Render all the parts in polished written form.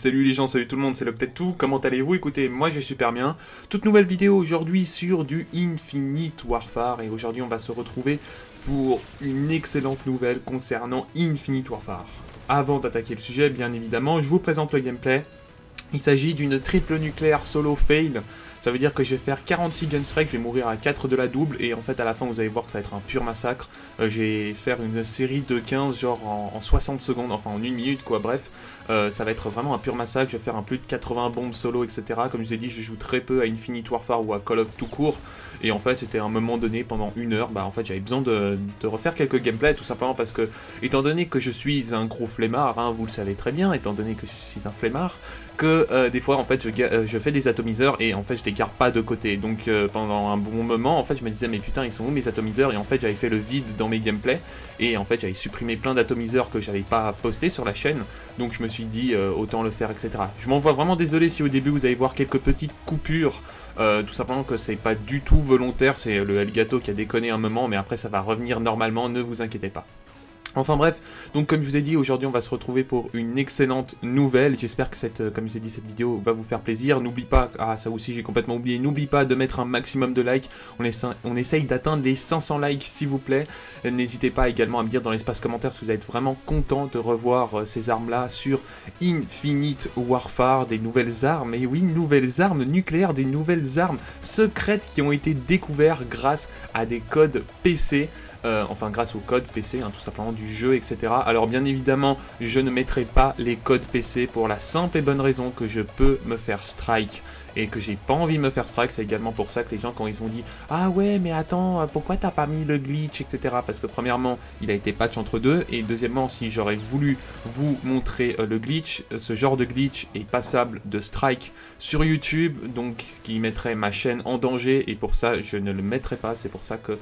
Salut les gens, salut tout le monde, c'est Loctetout, comment allez-vous? Écoutez, moi je vais super bien. Toute nouvelle vidéo aujourd'hui sur du Infinite Warfare, et aujourd'hui on va se retrouver pour une excellente nouvelle concernant Infinite Warfare. Avant d'attaquer le sujet, bien évidemment, je vous présente le gameplay. Il s'agit d'une triple nucléaire solo fail. Ça veut dire que je vais faire 46 gunstrike, je vais mourir à 4 de la double, et en fait à la fin vous allez voir que ça va être un pur massacre. Je vais faire une série de 15 genre en 60 secondes, enfin en 1 minute quoi, bref. Ça va être vraiment un pur massacre, je vais faire un plus de 80 bombes solo, etc. Comme je vous ai dit, je joue très peu à Infinite Warfare ou à Call of tout court. Et en fait c'était à un moment donné, pendant 1 heure, bah en fait j'avais besoin de refaire quelques gameplays, tout simplement parce que, étant donné que je suis un gros flemmard, hein, vous le savez très bien, étant donné que je suis un flemmard, que des fois en fait je fais des atomiseurs et en fait je les garde pas de côté. Donc pendant un bon moment en fait je me disais mais putain ils sont où mes atomiseurs, et en fait j'avais fait le vide dans mes gameplays et en fait j'avais supprimé plein d'atomiseurs que j'avais pas posté sur la chaîne, donc je me suis dit autant le faire, etc. Je m'en vois vraiment désolé si au début vous allez voir quelques petites coupures, tout simplement que c'est pas du tout volontaire, c'est le Elgato qui a déconné un moment, mais après ça va revenir normalement, ne vous inquiétez pas. Enfin bref, donc comme je vous ai dit, aujourd'hui on va se retrouver pour une excellente nouvelle. J'espère que comme je vous ai dit, cette vidéo va vous faire plaisir. N'oublie pas, ah ça aussi j'ai complètement oublié, n'oublie pas de mettre un maximum de likes. On essaye d'atteindre les 500 likes s'il vous plaît. N'hésitez pas également à me dire dans l'espace commentaire si vous êtes vraiment content de revoir ces armes là sur Infinite Warfare, des nouvelles armes. Et oui, nouvelles armes nucléaires, des nouvelles armes secrètes qui ont été découvertes grâce à des codes PC. Enfin grâce au code PC, hein, tout simplement du jeu, etc. Alors bien évidemment, je ne mettrai pas les codes PC pour la simple et bonne raison que je peux me faire strike. Et que j'ai pas envie de me faire strike, c'est également pour ça que les gens, quand ils ont dit « Ah ouais, mais attends, pourquoi t'as pas mis le glitch, etc. » Parce que premièrement, il a été patch entre deux, et deuxièmement, si j'aurais voulu vous montrer le glitch, ce genre de glitch est passable de strike sur YouTube, donc ce qui mettrait ma chaîne en danger, et pour ça, je ne le mettrai pas. C'est pour ça que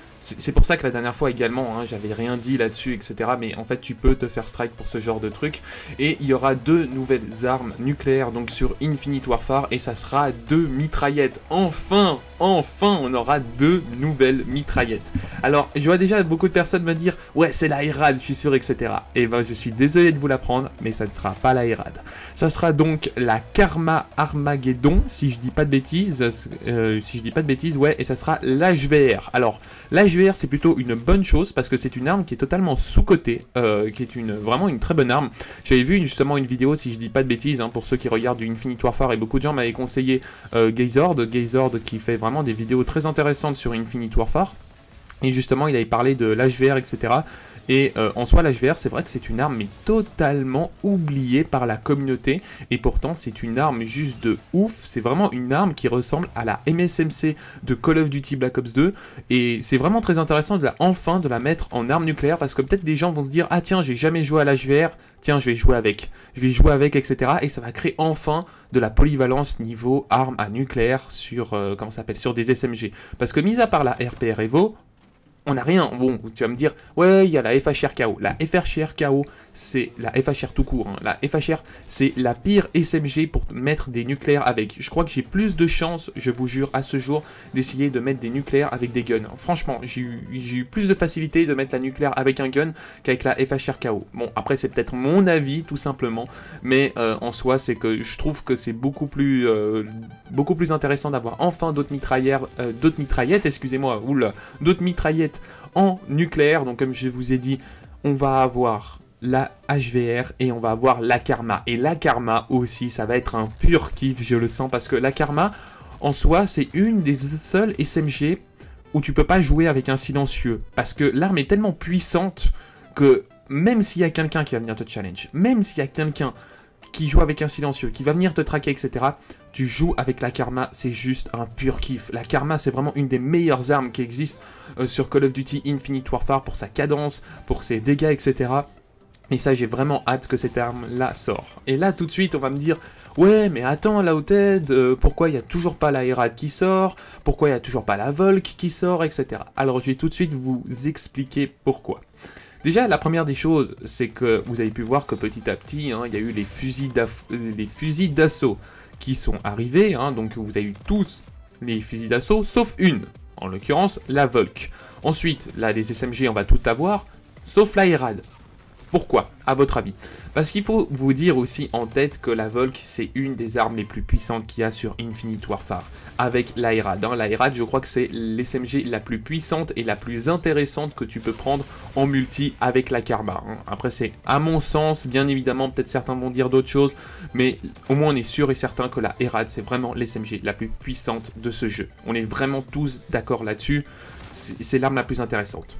la dernière fois également, hein, j'avais rien dit là-dessus, etc. Mais en fait, tu peux te faire strike pour ce genre de truc. Et il y aura 2 nouvelles armes nucléaires donc sur Infinite Warfare. Et ça sera 2 mitraillettes. Enfin, on aura 2 nouvelles mitraillettes. Alors, je vois déjà beaucoup de personnes me dire « Ouais, c'est la Herald, je suis sûr, etc. » Et ben, je suis désolé de vous l'apprendre, mais ça ne sera pas la Herald. Ça sera donc la Karma Armageddon, si je dis pas de bêtises. Ouais, et ça sera l'HVR. Alors, l'HVR, c'est plutôt une bonne chose parce que c'est une arme qui est totalement sous-cotée, qui est vraiment une très bonne arme. J'avais vu justement une vidéo, si je dis pas de bêtises, hein, pour ceux qui regardent du Infinite Warfare, et beaucoup de gens m'avaient conseillé Gazord qui fait vraiment des vidéos très intéressantes sur Infinite Warfare. Et justement, il avait parlé de l'HVR, etc. Et en soi, l'HVR, c'est vrai que c'est une arme mais totalement oubliée par la communauté. Et pourtant, c'est une arme juste de ouf. C'est vraiment une arme qui ressemble à la MSMC de Call of Duty Black Ops 2. Et c'est vraiment très intéressant enfin de la mettre en arme nucléaire. Parce que peut-être des gens vont se dire « Ah tiens, j'ai jamais joué à l'HVR. Tiens, je vais jouer avec. Je vais jouer avec, etc. » Et ça va créer enfin de la polyvalence niveau arme à nucléaire sur, sur des SMG. Parce que mis à part la RPR Evo, on n'a rien. Bon, tu vas me dire, ouais, il y a la FHR KO. La FHR KO, c'est la FHR tout court. Hein. La FHR, c'est la pire SMG pour mettre des nucléaires avec. Je crois que j'ai plus de chance, je vous jure, à ce jour, d'essayer de mettre des nucléaires avec des guns. Franchement, j'ai eu plus de facilité de mettre la nucléaire avec un gun qu'avec la FHR KO. Bon, après, c'est peut-être mon avis, tout simplement. Mais en soi, c'est que je trouve que c'est beaucoup plus intéressant d'avoir enfin d'autres mitraillettes, excusez-moi, oula, d'autres mitraillettes en nucléaire. Donc comme je vous ai dit, on va avoir la HVR et on va avoir la Karma. Et la Karma aussi, ça va être un pur kiff, je le sens, parce que la Karma, en soi, c'est une des seules SMG où tu peux pas jouer avec un silencieux. Parce que l'arme est tellement puissante que même s'il y a quelqu'un qui va venir te challenge, même s'il y a quelqu'un qui joue avec un silencieux, qui va venir te traquer, etc. Tu joues avec la Karma, c'est juste un pur kiff. La Karma, c'est vraiment une des meilleures armes qui existent sur Call of Duty Infinite Warfare pour sa cadence, pour ses dégâts, etc. Et ça, j'ai vraiment hâte que cette arme-là sort. Et là, tout de suite, on va me dire « Ouais, mais attends, Lauted, pourquoi il n'y a toujours pas la Herald qui sort? Pourquoi il n'y a toujours pas la Volk qui sort, etc. » Alors, je vais tout de suite vous expliquer pourquoi. Déjà, la première des choses, c'est que vous avez pu voir que petit à petit, hein, il y a eu les fusils d'assaut qui sont arrivés. Hein, donc vous avez eu tous les fusils d'assaut, sauf une, en l'occurrence la Volk. Ensuite, là, les SMG, on va tout avoir, sauf la Herald. Pourquoi, à votre avis? Parce qu'il faut vous dire aussi en tête que la Volk, c'est une des armes les plus puissantes qu'il y a sur Infinite Warfare, avec la Herald. La Herald, je crois que c'est l'SMG la plus puissante et la plus intéressante que tu peux prendre en multi avec la Karma. Après, c'est à mon sens, bien évidemment, peut-être certains vont dire d'autres choses, mais au moins on est sûr et certain que la Herald, c'est vraiment l'SMG la plus puissante de ce jeu. On est vraiment tous d'accord là-dessus, c'est l'arme la plus intéressante.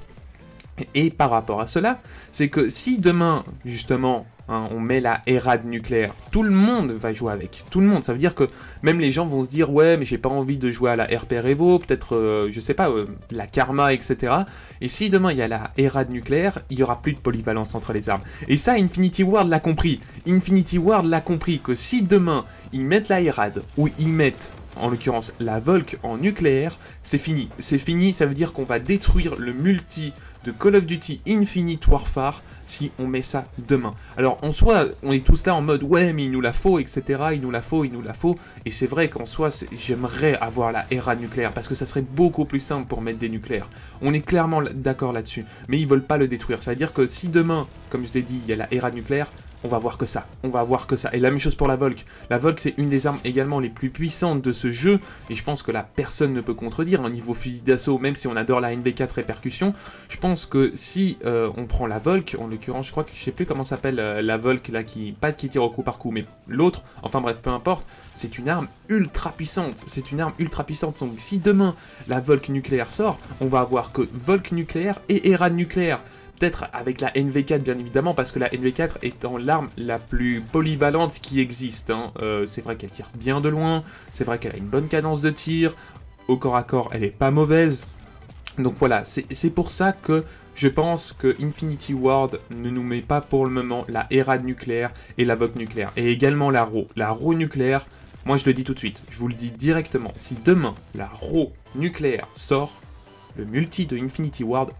Et par rapport à cela, c'est que si demain, justement, on met la Herald nucléaire, tout le monde va jouer avec, tout le monde. Ça veut dire que même les gens vont se dire, ouais, mais j'ai pas envie de jouer à la RP Revo, peut-être, je sais pas, la Karma, etc. Et si demain il y a la Herald nucléaire, il y aura plus de polyvalence entre les armes. Et ça, Infinity Ward l'a compris. Infinity Ward l'a compris que si demain ils mettent la Herald ou ils mettent en l'occurrence la Volk en nucléaire, c'est fini. C'est fini, ça veut dire qu'on va détruire le multi de Call of Duty Infinite Warfare si on met ça demain. Alors en soi, on est tous là en mode ouais mais il nous la faut, etc. Il nous la faut, il nous la faut. Et c'est vrai qu'en soi, j'aimerais avoir la Herald nucléaire parce que ça serait beaucoup plus simple pour mettre des nucléaires. On est clairement d'accord là-dessus. Mais ils veulent pas le détruire. C'est-à-dire que si demain, comme je vous ai dit, il y a la Herald nucléaire, on va voir que ça, on va voir que ça. Et la même chose pour la Volk. La Volk, c'est une des armes également les plus puissantes de ce jeu, et je pense que là, personne ne peut contredire. Au niveau fusil d'assaut, même si on adore la NV4 répercussion, je pense que si on prend la Volk, en l'occurrence, je crois que je sais plus comment s'appelle la Volk, là, pas qui tire au coup par coup, mais l'autre, enfin bref, peu importe, c'est une arme ultra puissante. C'est une arme ultra puissante. Donc si demain, la Volk nucléaire sort, on va avoir que Volk nucléaire et Herald nucléaire. Peut-être avec la NV4 bien évidemment, parce que la NV4 étant l'arme la plus polyvalente qui existe. C'est vrai qu'elle tire bien de loin, c'est vrai qu'elle a une bonne cadence de tir, au corps à corps elle est pas mauvaise. Donc voilà, c'est pour ça que je pense que Infinity Ward ne nous met pas pour le moment la Herald nucléaire et la Volk nucléaire. Et également la RAW. La RAW nucléaire, moi je le dis tout de suite, je vous le dis directement, si demain la RAW nucléaire sort, le multi de Infinite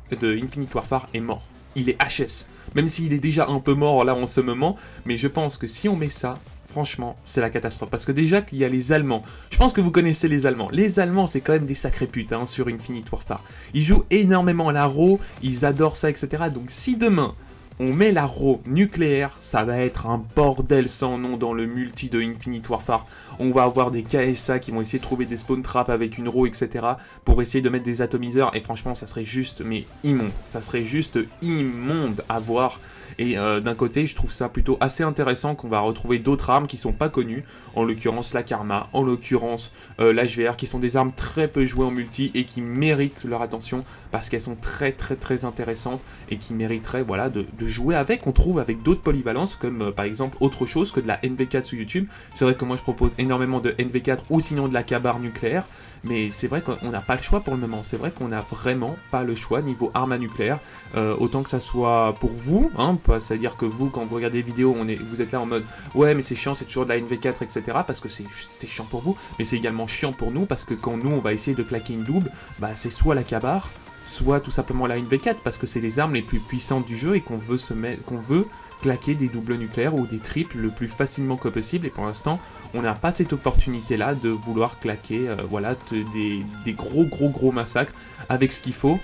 Warfare est mort. Il est HS. Même s'il est déjà un peu mort là en ce moment. Mais je pense que si on met ça, franchement, c'est la catastrophe. Parce que déjà qu'il y a les Allemands. Je pense que vous connaissez les Allemands. Les Allemands, c'est quand même des sacrés putes sur Infinite Warfare. Ils jouent énormément à la RAW. Ils adorent ça, etc. Donc si demain, on met la RAW nucléaire, ça va être un bordel sans nom dans le multi de Infinite Warfare. On va avoir des KSA qui vont essayer de trouver des spawn traps avec une RAW, etc. pour essayer de mettre des atomiseurs. Et franchement, ça serait juste, mais immonde. Ça serait juste immonde à voir. Et d'un côté, je trouve ça plutôt assez intéressant qu'on va retrouver d'autres armes qui sont pas connues. En l'occurrence, la Karma, en l'occurrence, l'HVR, qui sont des armes très peu jouées en multi et qui méritent leur attention parce qu'elles sont très intéressantes et qui mériteraient voilà, de jouer avec. On trouve avec d'autres polyvalences comme par exemple autre chose que de la NV4 sur YouTube. C'est vrai que moi je propose énormément de NV4 ou sinon de la Kabar nucléaire. Mais c'est vrai qu'on n'a pas le choix pour le moment. C'est vrai qu'on n'a vraiment pas le choix niveau arme à nucléaire. Autant que ça soit pour vous, c'est-à-dire que vous, quand vous regardez des vidéos, vous êtes là en mode ouais mais c'est chiant, c'est toujours de la NV4, etc. Parce que c'est chiant pour vous, mais c'est également chiant pour nous parce que quand nous on va essayer de claquer une double, bah c'est soit la Kabar, soit tout simplement la NV4 parce que c'est les armes les plus puissantes du jeu et qu'on veut claquer des doubles nucléaires ou des triples le plus facilement que possible. Et pour l'instant, on n'a pas cette opportunité-là de vouloir claquer voilà, des gros massacres avec ce qu'il faut.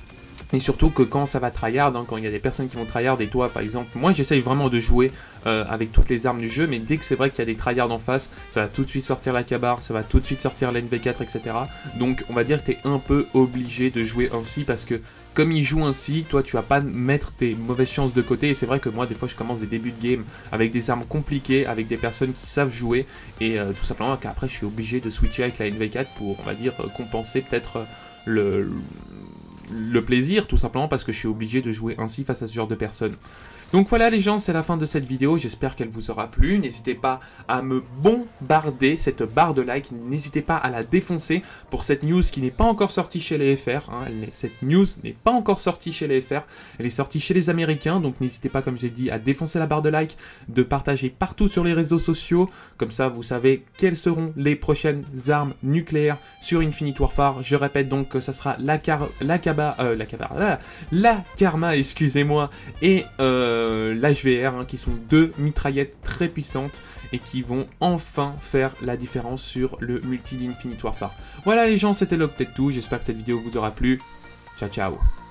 Et surtout que quand ça va tryhard, quand il y a des personnes qui vont tryhard, et toi par exemple, moi j'essaye vraiment de jouer avec toutes les armes du jeu, mais dès que c'est vrai qu'il y a des tryhards en face, ça va tout de suite sortir la Kabar, ça va tout de suite sortir la NV4, etc. Donc on va dire que tu es un peu obligé de jouer ainsi, parce que comme ils jouent ainsi, toi tu vas pas mettre tes mauvaises chances de côté, et c'est vrai que moi des fois je commence des débuts de game avec des armes compliquées, avec des personnes qui savent jouer, et tout simplement qu'après je suis obligé de switcher avec la NV4 pour, on va dire, compenser peut-être le plaisir, tout simplement parce que je suis obligé de jouer ainsi face à ce genre de personnes. Donc voilà les gens, c'est la fin de cette vidéo, j'espère qu'elle vous aura plu. N'hésitez pas à me bombarder cette barre de like, n'hésitez pas à la défoncer pour cette news qui n'est pas encore sortie chez les FR. Cette news n'est pas encore sortie chez les FR, elle est sortie chez les Américains, donc n'hésitez pas, comme j'ai dit, à défoncer la barre de like, de partager partout sur les réseaux sociaux, comme ça vous savez quelles seront les prochaines armes nucléaires sur Infinite Warfare. Je répète donc que ça sera la Karma, excusez-moi, et l'HVR, qui sont deux mitraillettes très puissantes et qui vont enfin faire la différence sur le multi d'Infinite Warfare. Voilà les gens, c'était l'Octet Tout, j'espère que cette vidéo vous aura plu. Ciao ciao.